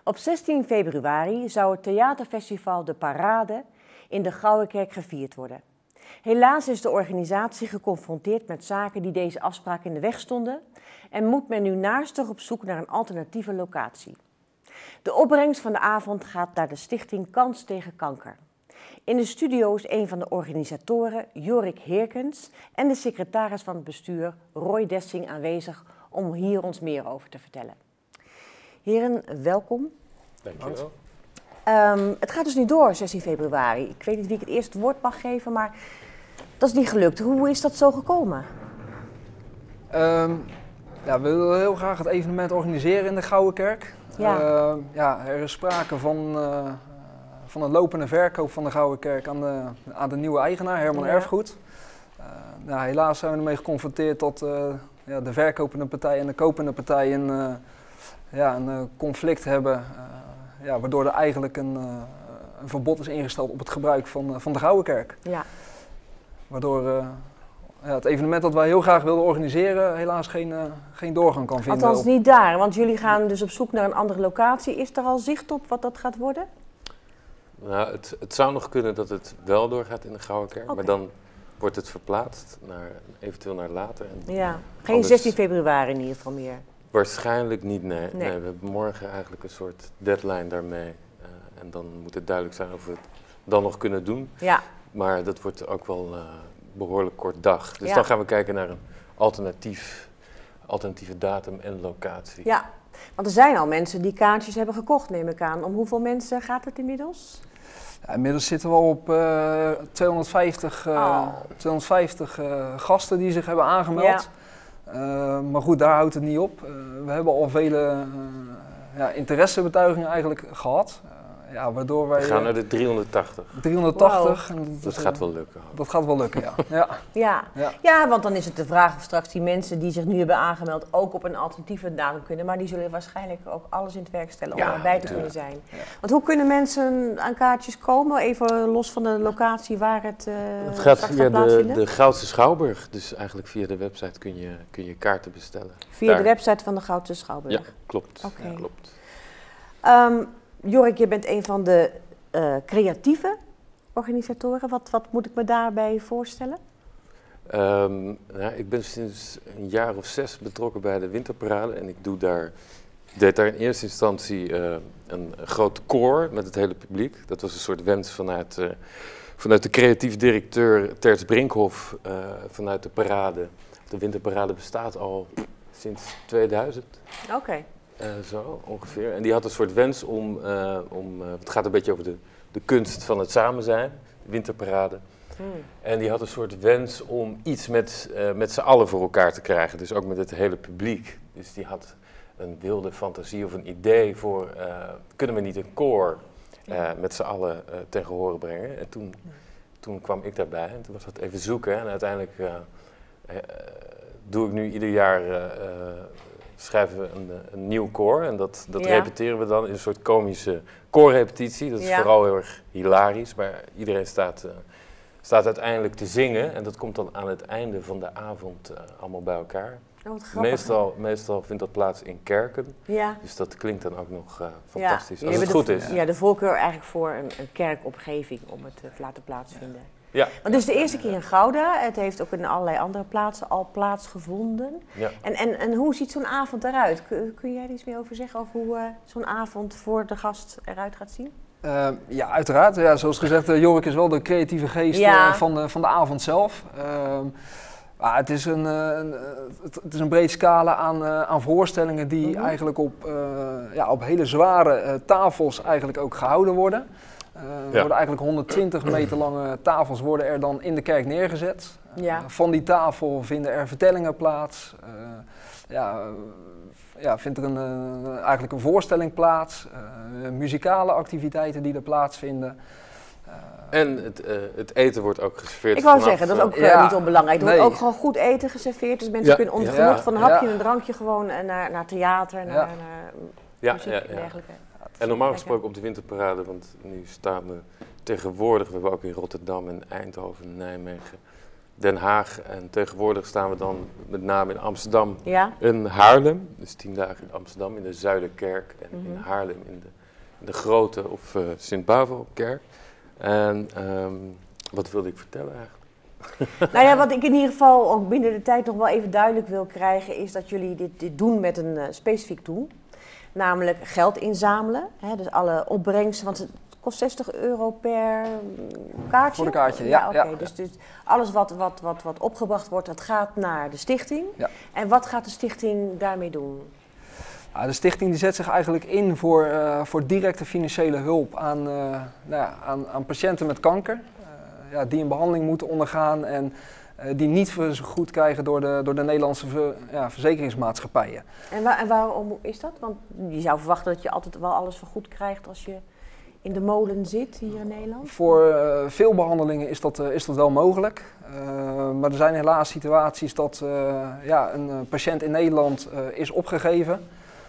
Op 16 februari zou het theaterfestival De Parade in de Gouwekerk gevierd worden. Helaas is de organisatie geconfronteerd met zaken die deze afspraak in de weg stonden en moet men nu naastig op zoek naar een alternatieve locatie. De opbrengst van de avond gaat naar de stichting Kans tegen Kanker. In de studio is een van de organisatoren, Jorik Heerkens, en de secretaris van het bestuur, Roy Dessing, aanwezig om hier ons meer over te vertellen. Heren, welkom. Dankjewel. Het gaat dus niet door, 16 februari. Ik weet niet wie ik het eerst het woord mag geven, maar dat is niet gelukt. Hoe is dat zo gekomen? Ja, we willen heel graag het evenement organiseren in de Gouwekerk. Ja. Er is sprake van een lopende verkoop van de Gouwekerk aan de nieuwe eigenaar, Herman Erfgoed. Helaas zijn we ermee geconfronteerd dat de verkopende partij en de kopende partij een conflict hebben. Waardoor er eigenlijk een verbod is ingesteld op het gebruik van de Gouwekerk. Ja. Waardoor het evenement dat wij heel graag wilden organiseren helaas geen doorgang kan vinden. Althans niet daar, want jullie gaan dus op zoek naar een andere locatie. Is er al zicht op wat dat gaat worden? Nou, het zou nog kunnen dat het wel doorgaat in de Gouwekerk, Okay. maar dan wordt het verplaatst eventueel naar later. En Ja, geen 16 februari in ieder geval meer. Waarschijnlijk niet, nee. We hebben morgen eigenlijk een soort deadline daarmee. En dan moet het duidelijk zijn of we het dan nog kunnen doen. Ja. Maar dat wordt ook wel behoorlijk kort dag. Dus Ja. dan gaan we kijken naar een alternatieve datum en locatie. Ja, want er zijn al mensen die kaartjes hebben gekocht, neem ik aan. Om hoeveel mensen gaat het inmiddels? Ja, inmiddels zitten we al op 250 gasten die zich hebben aangemeld. Maar goed, daar houdt het niet op. We hebben al vele interessebetuigingen eigenlijk gehad. Waardoor wij... We gaan naar de 380. 380. Wow. En Dat gaat wel lukken. Dat gaat wel lukken, ja. Ja, want dan is het de vraag of straks die mensen die zich nu hebben aangemeld ook op een alternatieve datum kunnen. Maar die zullen waarschijnlijk ook alles in het werk stellen om erbij te kunnen zijn. Ja. Want hoe kunnen mensen aan kaartjes komen? Even los van de locatie waar het Het gaat straks via gaat plaatsvinden? de Goudse Schouwburg. Dus eigenlijk via de website kun je kaarten bestellen. Via de website van de Goudse Schouwburg? Ja, klopt. Okay. Ja, klopt. Jorik, je bent een van de creatieve organisatoren. Wat moet ik me daarbij voorstellen? Ik ben sinds een jaar of 6 betrokken bij de Winterparade. En ik deed daar in eerste instantie een groot koor met het hele publiek. Dat was een soort wens vanuit de creatief directeur Terts Brinkhoff, vanuit de parade. De Winterparade bestaat al sinds 2000. Oké. Zo ongeveer. En die had een soort wens om het gaat een beetje over de kunst van het samen zijn, de Winterparade. En die had een soort wens om iets met z'n allen voor elkaar te krijgen, dus ook met het hele publiek. Dus die had een wilde fantasie of een idee voor, kunnen we niet een koor met z'n allen ten gehore brengen? En toen kwam ik daarbij en toen was dat even zoeken en uiteindelijk doe ik nu ieder jaar... schrijven we een nieuw koor en dat repeteren we dan in een soort komische koorrepetitie. Dat is vooral heel erg hilarisch, maar iedereen staat uiteindelijk te zingen en dat komt dan aan het einde van de avond allemaal bij elkaar. Oh, wat grappig, meestal vindt dat plaats in kerken, dus dat klinkt dan ook nog fantastisch, als het goed is. Ja, de voorkeur eigenlijk voor een kerkomgeving om het te laten plaatsvinden. Ja. Want dit is de eerste keer in Gouda. Het heeft ook in allerlei andere plaatsen al plaatsgevonden. Ja. En hoe ziet zo'n avond eruit? Kun jij er iets meer over zeggen? Over hoe zo'n avond voor de gast eruit gaat zien? Ja, uiteraard. Ja, zoals gezegd, Jorik is wel de creatieve geest van de avond zelf. Het is een breed scala aan voorstellingen die eigenlijk op hele zware tafels eigenlijk ook gehouden worden. Er worden eigenlijk 120 meter lange tafels worden er dan in de kerk neergezet. Van die tafel vinden er vertellingen plaats. Vindt er eigenlijk een voorstelling plaats. Muzikale activiteiten die er plaatsvinden. En het eten wordt ook geserveerd. Ik wou zeggen, dat is ook niet onbelangrijk. Er wordt ook gewoon goed eten geserveerd. Dus mensen kunnen onder genot van een hapje en een drankje gewoon naar theater, naar muziek en dergelijke. En normaal gesproken op de Winterparade, want nu staan we tegenwoordig, we hebben ook in Rotterdam en Eindhoven, Nijmegen, Den Haag en tegenwoordig staan we dan met name in Amsterdam Ja. en Haarlem. Dus 10 dagen in Amsterdam in de Zuiderkerk en in Haarlem in de Grote of Sint-Bavelkerk. En wat wilde ik vertellen eigenlijk? Nou ja, wat ik in ieder geval ook binnen de tijd nog wel even duidelijk wil krijgen, is dat jullie dit doen met een specifiek doel. Namelijk geld inzamelen. Hè, dus alle opbrengsten, want het kost €60 per kaartje? Voor de kaartje, ja. Oké. Dus alles wat opgebracht wordt, dat gaat naar de stichting. Ja. En wat gaat de stichting daarmee doen? Ja, de stichting die zet zich eigenlijk in voor directe financiële hulp aan patiënten met kanker. Die een behandeling moeten ondergaan en die niet vergoed krijgen door de Nederlandse verzekeringsmaatschappijen. En waarom is dat? Want je zou verwachten dat je altijd wel alles vergoed krijgt als je in de molen zit hier in Nederland? Voor veel behandelingen is dat wel mogelijk. Maar er zijn helaas situaties dat een patiënt in Nederland is opgegeven.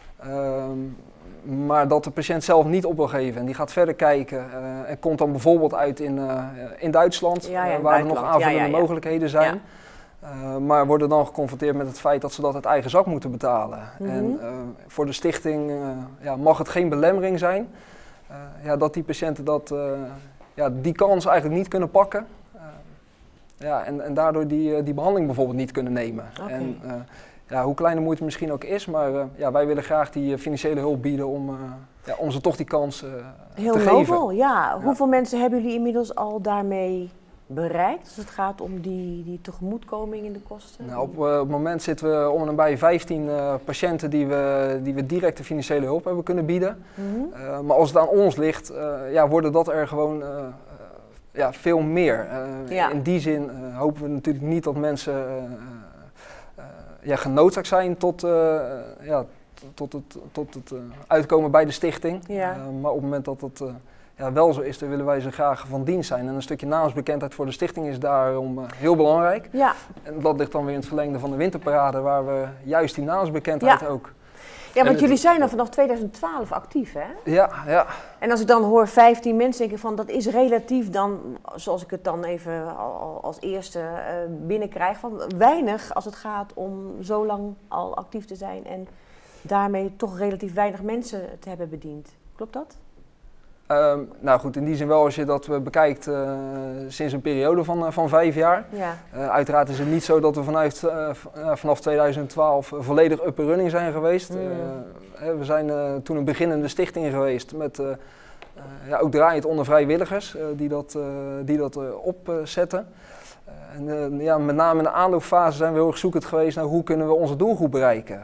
Maar dat de patiënt zelf niet op wil geven en die gaat verder kijken en komt dan bijvoorbeeld uit in Duitsland, waar er nog aanvullende mogelijkheden zijn. Ja. Maar worden dan geconfronteerd met het feit dat ze dat uit eigen zak moeten betalen. En voor de stichting mag het geen belemmering zijn dat die patiënten die kans eigenlijk niet kunnen pakken. En daardoor die behandeling bijvoorbeeld niet kunnen nemen. Okay. En, hoe klein de moeite misschien ook is, maar wij willen graag die financiële hulp bieden om ze toch die kans te geven. Heel nobel, ja. Hoeveel mensen hebben jullie inmiddels al daarmee bereikt als het gaat om die tegemoetkoming in de kosten? Nou, op het moment zitten we om en bij 15 patiënten die we directe financiële hulp hebben kunnen bieden. Maar als het aan ons ligt, worden dat er gewoon veel meer. In die zin hopen we natuurlijk niet dat mensen genoodzaakt zijn tot het uitkomen bij de stichting. Ja. Maar op het moment dat het wel zo is, dan willen wij ze graag van dienst zijn. En een stukje naamsbekendheid voor de stichting is daarom heel belangrijk. Ja. En dat ligt dan weer in het verlengde van de winterparade, waar we juist die naamsbekendheid ook... Ja, want jullie zijn al vanaf 2012 actief, hè? Ja, ja. En als ik dan hoor 15 mensen, denk ik van dat is relatief dan, zoals ik het dan even als eerste binnenkrijg, van weinig als het gaat om zo lang al actief te zijn en daarmee toch relatief weinig mensen te hebben bediend. Klopt dat? Nou goed, in die zin wel als je dat bekijkt sinds een periode van 5 jaar. Ja. Uiteraard is het niet zo dat we vanaf 2012 volledig up and running zijn geweest. We zijn toen een beginnende stichting geweest met ook draaiend onder vrijwilligers die dat opzetten. Met name in de aanloopfase zijn we heel erg zoekend geweest naar hoe kunnen we onze doelgroep bereiken.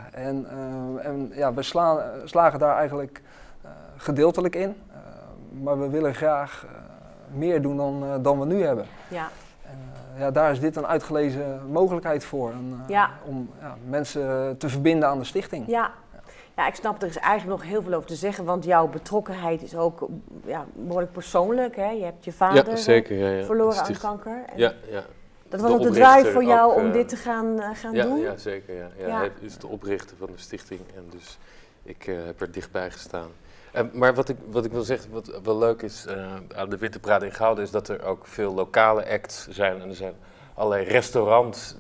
We slagen daar eigenlijk gedeeltelijk in. Maar we willen graag meer doen dan we nu hebben. Ja. En, daar is dit een uitgelezen mogelijkheid voor. Om mensen te verbinden aan de stichting. Ja. Ja, ik snap, er is eigenlijk nog heel veel over te zeggen. Want jouw betrokkenheid is ook behoorlijk persoonlijk. Hè? Je hebt je vader verloren aan kanker. En dat was ook de drive voor jou om dit te gaan doen? Ja, zeker. Ja. Hij is de oprichter van de stichting. En dus ik heb er dichtbij gestaan. Maar wat ik wil zeggen, wat wel leuk is aan de Winterparade in Gouda, is dat er ook veel lokale acts zijn. En er zijn allerlei restaurants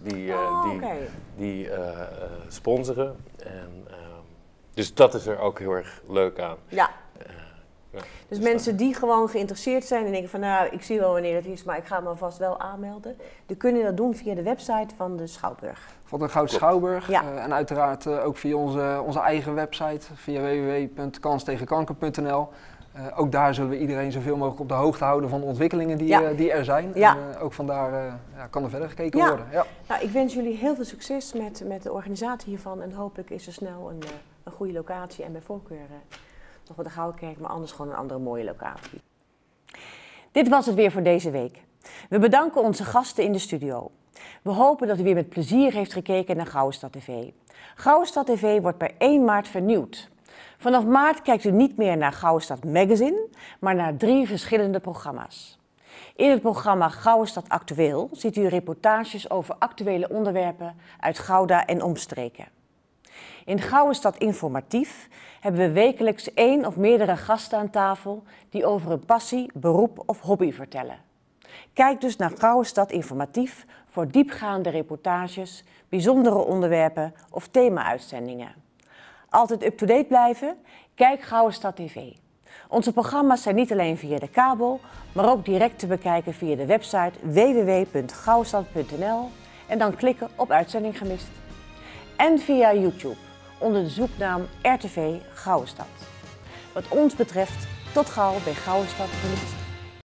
die sponsoren. En, dus dat is er ook heel erg leuk aan. Ja. Dus mensen die gewoon geïnteresseerd zijn en denken van nou, ik zie wel wanneer het is, maar ik ga me alvast wel aanmelden. Die kunnen dat doen via de website van de Schouwburg. Van de Gouden Schouwburg. Ja. En uiteraard ook via onze eigen website, via www.kanstegenkanker.nl. Ook daar zullen we iedereen zoveel mogelijk op de hoogte houden van de ontwikkelingen die er zijn. Ja. En ook vandaar kan er verder gekeken worden. Ja. Nou, ik wens jullie heel veel succes met de organisatie hiervan en hopelijk is er snel een goede locatie en bij voorkeur nog wat de Gouwkerk, maar anders gewoon een andere mooie locatie. Dit was het weer voor deze week. We bedanken onze gasten in de studio. We hopen dat u weer met plezier heeft gekeken naar Gouwestad TV. Gouwestad TV wordt per 1 maart vernieuwd. Vanaf maart kijkt u niet meer naar Gouwestad Magazine, maar naar 3 verschillende programma's. In het programma Gouwestad Actueel ziet u reportages over actuele onderwerpen uit Gouda en omstreken. In Gouwestad Informatief hebben we wekelijks 1 of meerdere gasten aan tafel die over hun passie, beroep of hobby vertellen. Kijk dus naar Gouwestad Informatief voor diepgaande reportages, bijzondere onderwerpen of thema-uitzendingen. Altijd up-to-date blijven? Kijk Gouwestad TV. Onze programma's zijn niet alleen via de kabel, maar ook direct te bekijken via de website www.gouwestad.nl en dan klikken op uitzending gemist. En via YouTube onder de zoeknaam RTV Gouwestad. Wat ons betreft, tot gauw bij Gouwestad Televisie.